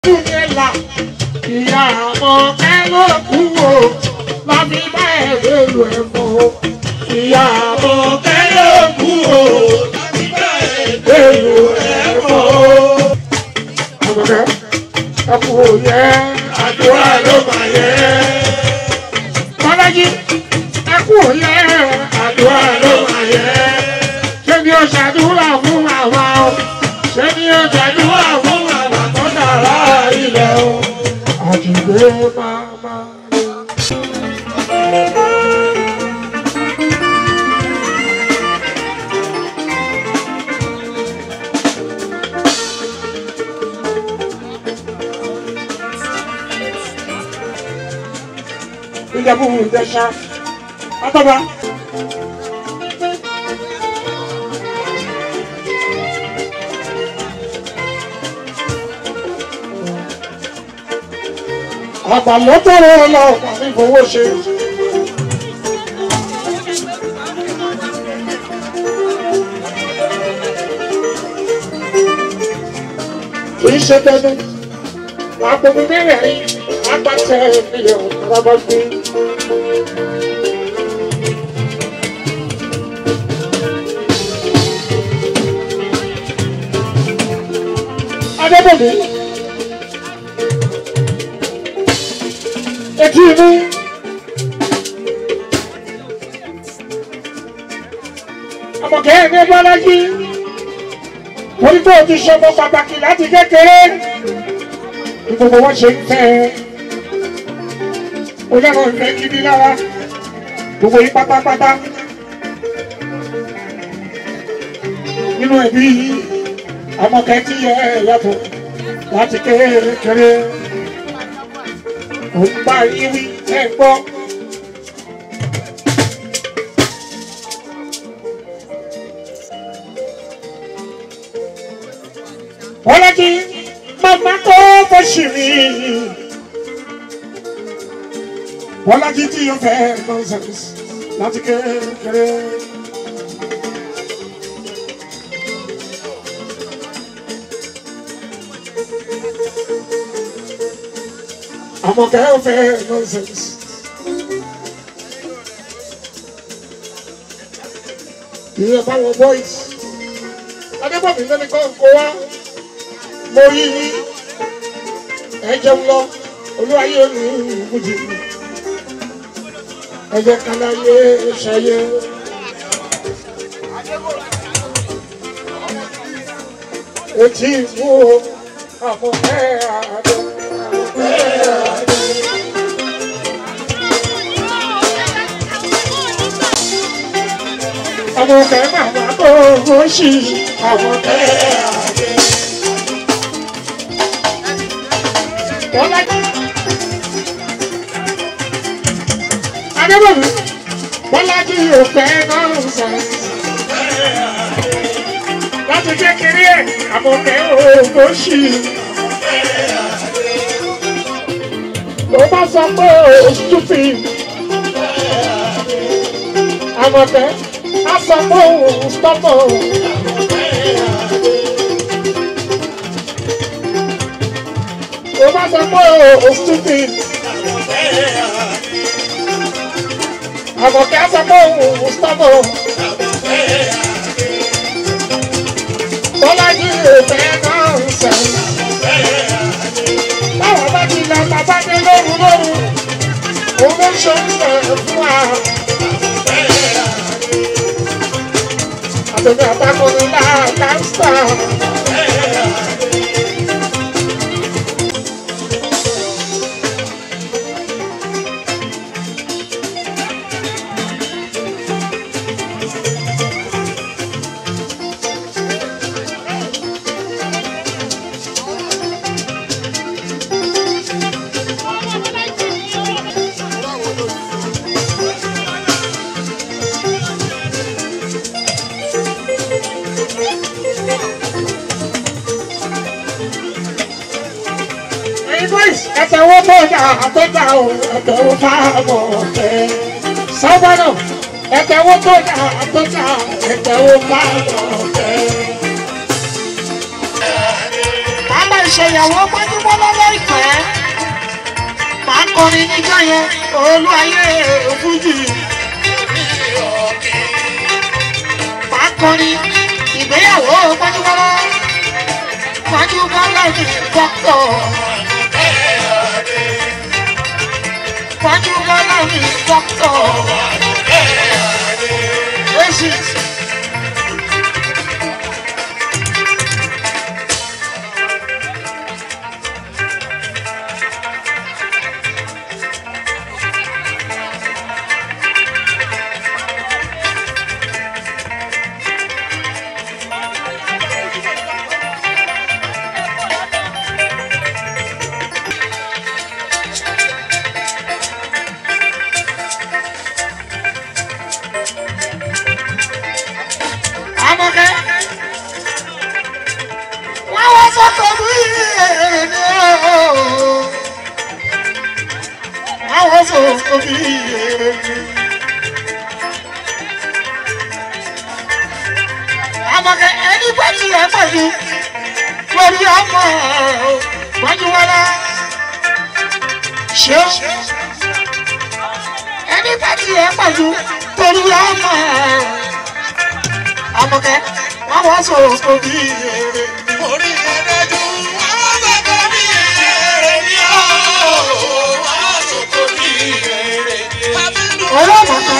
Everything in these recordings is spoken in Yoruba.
Túnẹ̀lá ìyá Àmọ̀kẹ́ ló kú o láti bá ẹ̀rọ ẹ̀fọ́. Ìyá Àmọ̀kẹ́ ló kú o láti bá ẹ̀rọ ẹ̀fọ́. Àmọ̀kẹ́ ẹ̀kú òye àdúrà ló máa yẹ. Bọ́lájí ẹ̀kú òye àdúrà ló máa yẹ. Ṣé ni ó ṣàdúrà fún àwa o? Ṣé ni ó ṣàdúrà fún àwa tó dára ilẹ̀ o? Àjùgbé máa. Ìjẹ̀bú Ìjẹ̀ṣà Àtọ́ba. Àgbàlótọ́rọ̀ ọlọ́ọ̀pàá ní fowó ṣe. Kìí ṣe tẹ́lẹ̀, wà á pẹ̀lú mẹ́rẹ̀ẹ́rin, àpàtẹ ìpìlẹ̀ ọ̀tọ́rọ̀ gbé. Adébọ̀dé. Etí inú. Àmọ̀kẹ́ ní Bọ́lájí. Torí pé o ti ṣọmọ pàtàkì láti kékeré. Bí gbogbo wọn ṣe ń fẹ́ ẹ. O lẹ́nu ìfẹ́ gidi lára. Gbogbo yín pátápátá. Nínú ẹbí yìí, Àmọ̀kẹ́ tí yẹ yàtọ̀ láti kékeré. Ó bá yín wí ẹ gbọ́. Bọ́lájí màmá kó fọ́ṣì mi. Bọ́lájí tí yóò fẹ́ nonsense láti kékeré. Àmọ̀kẹ́ ò fẹ́ nonsense. Ìyẹn báwọn boys. Adébọ̀mí lẹ́nu kan kó wá. Mo rí ní ẹ̀jẹ̀ ń lọ. Olúwayé ò ní ìbùjì. Ẹ̀jẹ̀ kan láyé ṣayé. Etí ìfún o, Àmọ̀kẹ́ àdó. Àmọ̀kẹ́ màmá kó o ṣì Àmọ̀kẹ́ àdé. Bọ́lájí. Adébọ̀mí. Bọ́lájí yóò fẹ́ nonsense. Láti kékeré ẹ̀ Àmọ̀kẹ́ ò ṣì. Tó bá sọ pé o stupid. Àmọ̀kẹ́ á sọ pé o stubborn. Tó bá sọ pé o stupid. Àmọ̀kẹ́ á sọ pé o stubborn. Bọ́lájí ò fẹ́ nonsense. Báwo bá ti lọ bàbá dé lóru. Òun ló ṣe ń sọ̀rọ̀ fún wa. Àtẹ̀mí àtàkùnrin náà káńsítà. Ẹ̀tẹ̀wọ́ bọ́ọ̀dà àtọ́jà o, ẹ̀tẹ̀wọ́ fáàmọ̀ ọ̀tẹ̀. Sábànà, ẹ̀tẹ̀wọ́ bọ́ọ̀dà àtọ́jà, ẹ̀tẹ̀wọ́ fáàmọ̀ ọ̀tẹ̀. Bàbá ìṣèyàwó gbajúmọ̀ lọ́lọ́. níjọ́ yẹn olú ayé fújì. Màá kọrin ìgbéyàwó Gbajúbọ́lá. Gbajúbọ́lá ní dọ́kítọ̀. Gbajúbọ́lá ní dọ́kítọ̀. Èsì. Àmọ̀kẹ́ ẹni pẹ́ tí ẹ pẹ̀lú lórí ọmọ Gbajúbọ́lá ṣé ẹni pẹ́ tí ẹ pẹ̀lú lórí ọmọ Àmọ̀kẹ́ wọ́n wọ́n sọ̀rọ̀ sóbí èrè orí ẹ̀rẹ́jú wọ́n sọ̀rọ̀ bí èrè ní wọ́n sọ̀rọ̀ bí èrè ní ọlọ́mọ̀ká.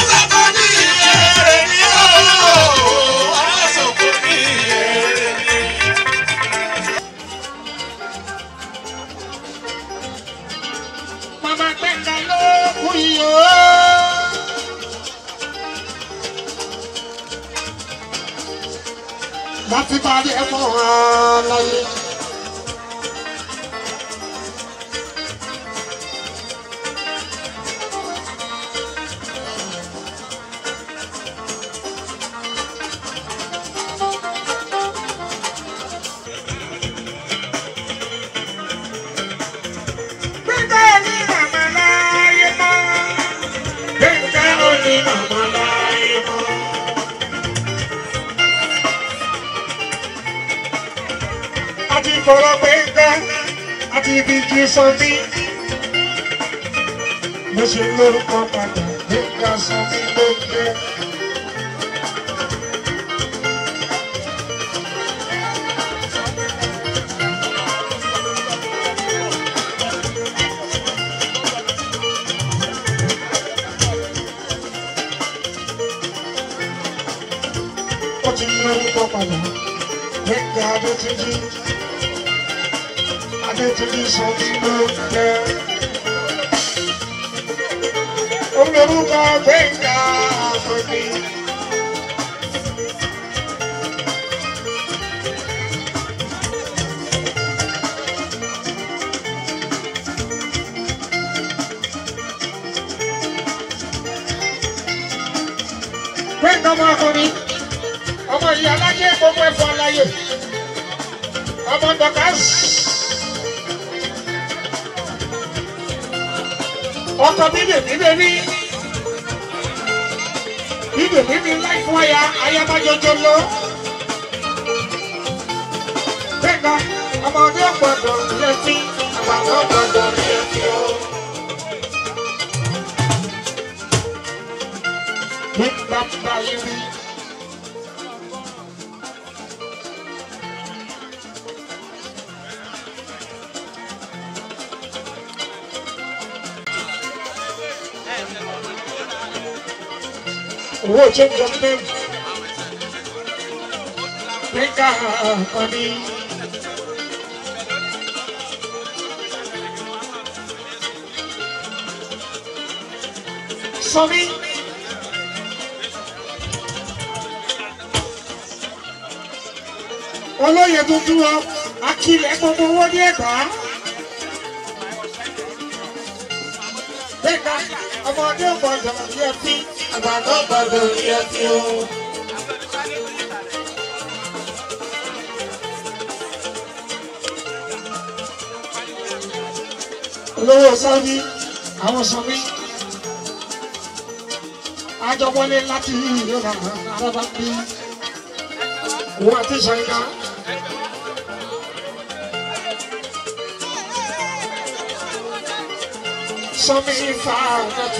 Láti bá rí ẹ̀fọ́ láyé. Fọlọ́ pé ń gbá àti ibi jí sọ́bí. Mo ṣe lórúkọ padà nígbà sọ́bí ló jẹ́. Ó ti lórúkọ padà nígbà tó ti jí. Adétúnjí sọ́bí ló jẹ́. Olórúkọ Gbénga Àkànní. Gbénga ọmọ Àkànní. Ọmọ ìyá alájẹ gbogbo ẹ̀fọ́ aláyè. Ọmọ Dorcas. Ọkọ bíbèmí bíbèmí láì fún ayábájọjọ lọ. Gbénga ọmọdé ọ̀gbọ̀dọ̀ létí àgbàdo ọ̀gbọ̀dọ̀ létí o. Gbénga bá yín rí. Owó change of name. Gbénga Àkànní. Sọ́mi. Olóyè tuntun wọn, akílẹ̀ gbogbo owó ní Ẹ̀gbá. Gbénga ọmọdé ọ̀gbọ̀dọ̀ yẹ fi. Àgbàdo gbọdọ̀ yẹ kí o. Olówó Sáúdí, àwọn Sọ́mi. Àjọwọlé láti Yorùbá àrọ́bá bí. Òun àti Ṣàyínká. Sọmi Fànàtù.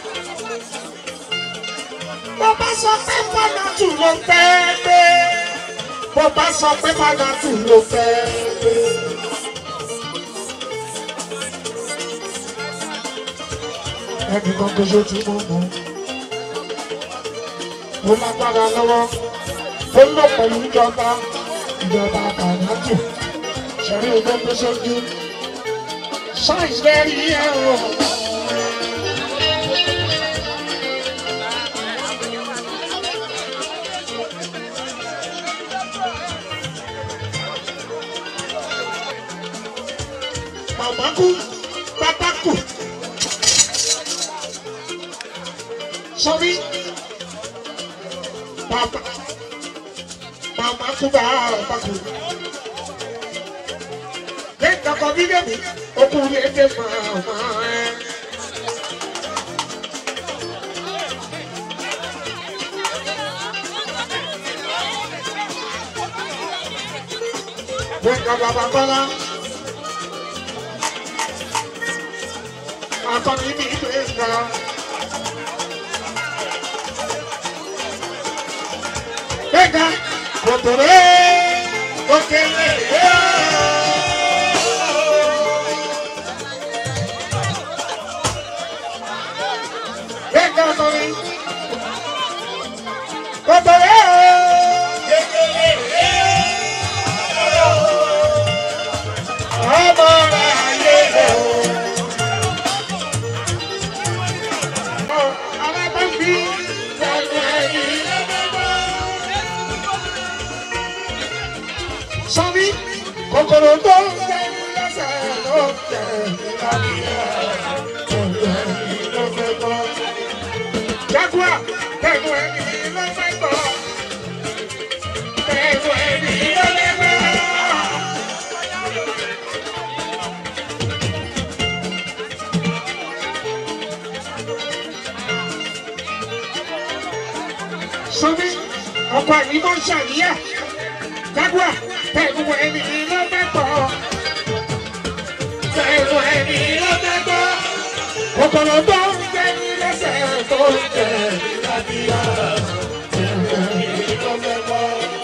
Bó bá sọ pé Fànàtù ló fẹ́ gbé. Bó bá sọ pé Fànàtù ló fẹ́ gbé. Ẹnì kan kò ṣe tí mo mọ̀. Mo lágbára lọ́wọ́. Ó lò pẹ̀lú ìjọba Fànàtù. Ṣẹ̀rí ìgbẹ́gbẹ́ sójú. Size very yellow. Mamaku, papaku. Sorry, papa. Mamaku papaku. Venga conmigo, ocurre de mamá. Venga babala. Akanni mi venga. Venga, contoré, contoré. Sorry, Kokoro tó ń jẹ́ lẹ́sẹ̀ ló jẹ́ ìlànà ló fẹ́ gbọ́. Jaguar, tẹ̀nu ẹni ló fẹ́ gbọ́. Tẹ̀nu ẹni ló fẹ́ gbọ́. Sorry, ọkọ̀ àyíká ń ṣàníyàn. Jaguar, tẹ̀nu ẹni ló fẹ́ gbọ́. Tẹ̀nu ẹni ló fẹ́ gbọ́. Kokoro tó ń jẹ́ lẹ́sẹ̀ tó ń jẹ́ ìlànà ló fẹ́ gbọ́.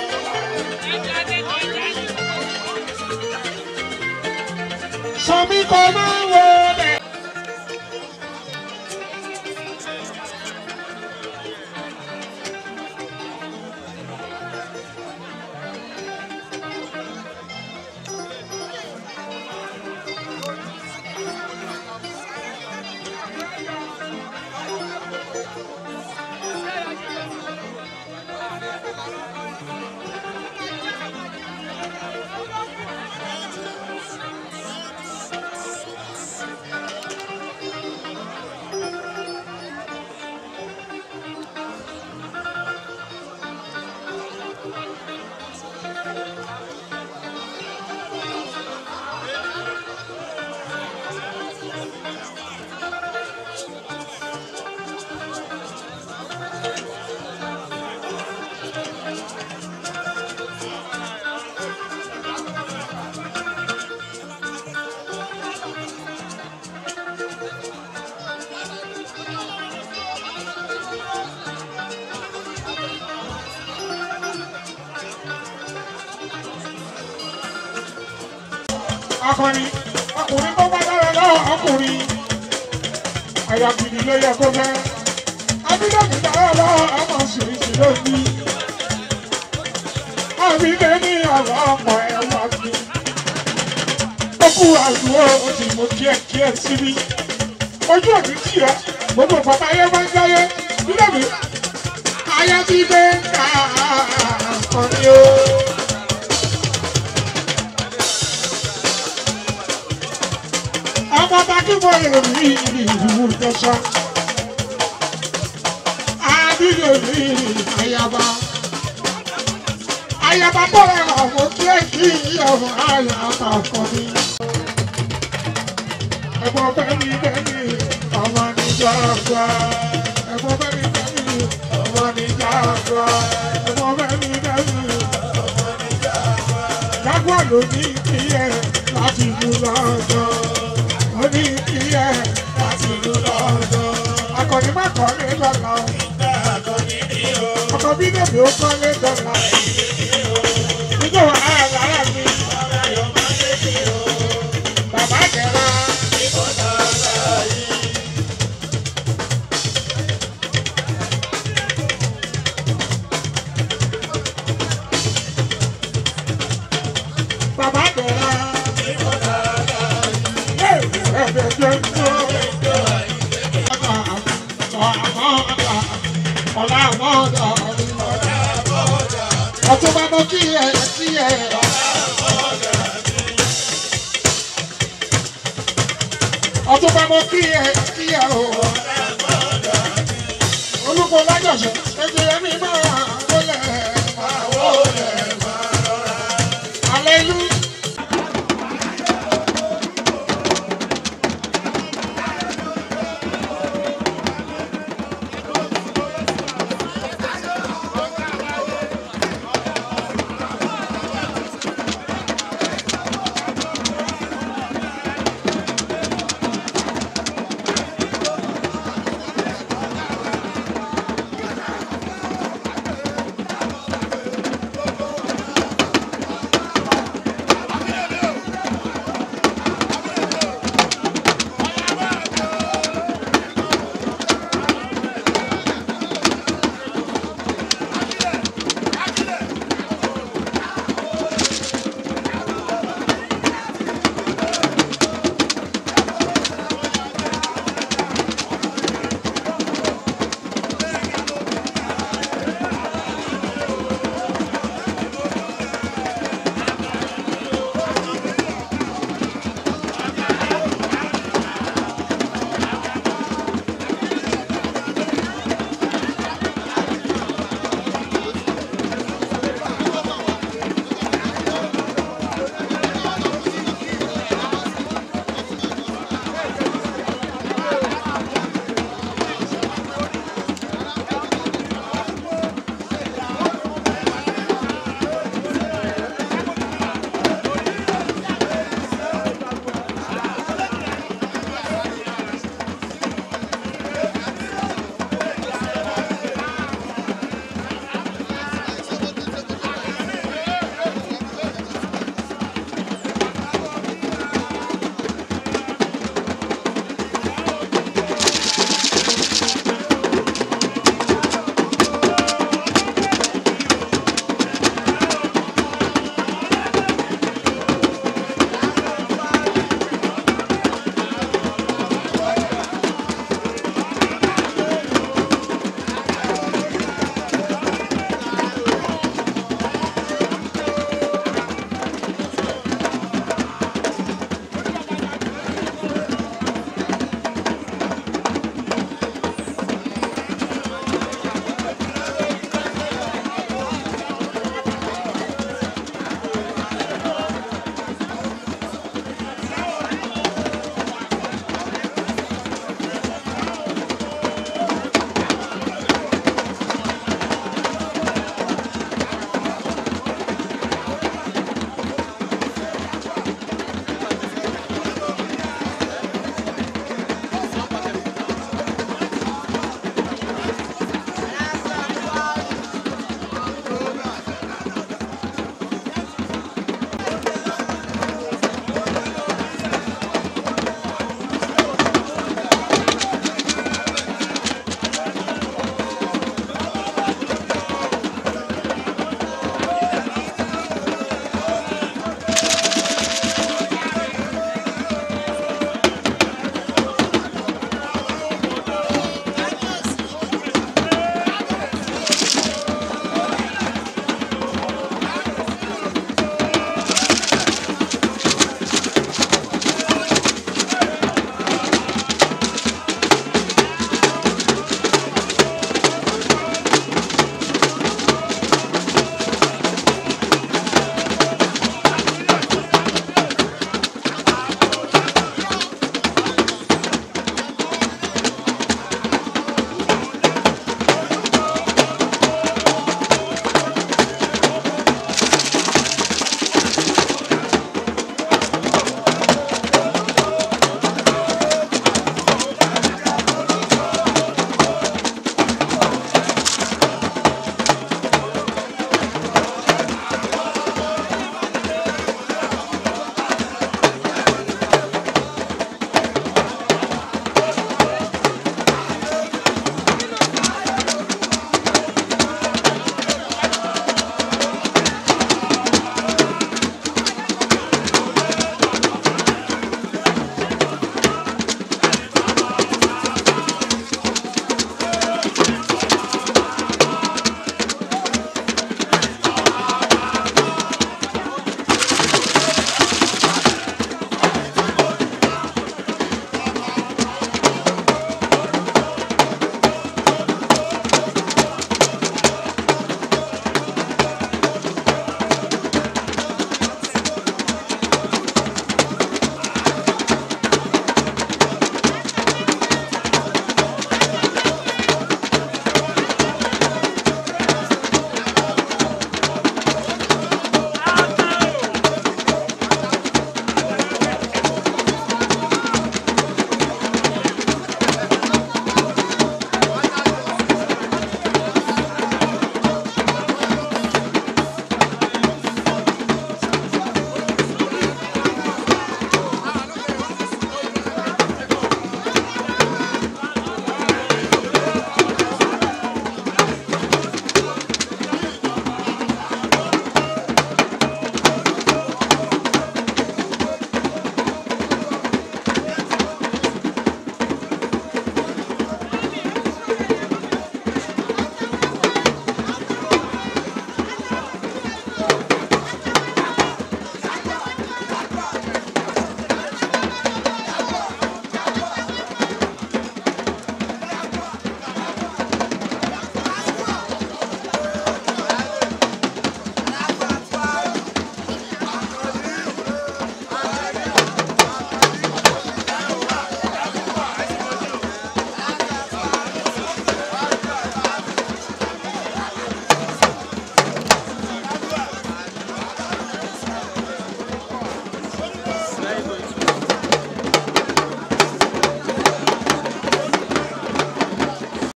Sọmi kò máa wo bẹ́ẹ̀. Akanni, ọkùnrin tó bá dára lọ́wọ́ ọkùnrin. Àyà gidi ló yẹ kó fẹ́. Abídọ́mì dára lọ́wọ́ ọmọ ṣèṣì lónìí. Àbídé ní ọ̀rọ̀ ọ̀pọ̀ ẹ̀wà sí. Ó kú àdúró oṣù mo kíẹ̀ síbí. Ojú òní tì ẹ́, gbogbo bàbá ayé máa ń jáyé. Bídọ́mì, ayé ti gbé ká Akanni o. Kí mo lè rí ìlú tẹ̀sán? Adílé rí ayaba. Ayaba bọ̀rẹ̀ ọ̀hún kí ẹ kí ọ̀hún ayaba Akanni. Ẹ̀gbọ́n bẹ́ẹ̀ni bẹ́ẹ̀ni ọmọ níjà gbà. Ẹ̀gbọ́n bẹ́ẹ̀ni bẹ́ẹ̀ni ọmọ níjà gbà. Ẹ̀gbọ́n bẹ́ẹ̀ni bẹ́ẹ̀ni ọmọ níjà gbà. Jaguar ló ní kí ẹ láti mú lọ́jọ́. Oni iye láti kébì ó kọ́lé dọ́là. Nígbà wà á lára mi. Bàbá Dẹ̀ra. Bàbá Dẹ̀ra. Ọtún bá mọ kí ẹ sí ẹ. Ọtún bá mọ kí ẹ sí ẹ o. Olúkọ lájọṣẹ ẹgbẹ́ mi máa.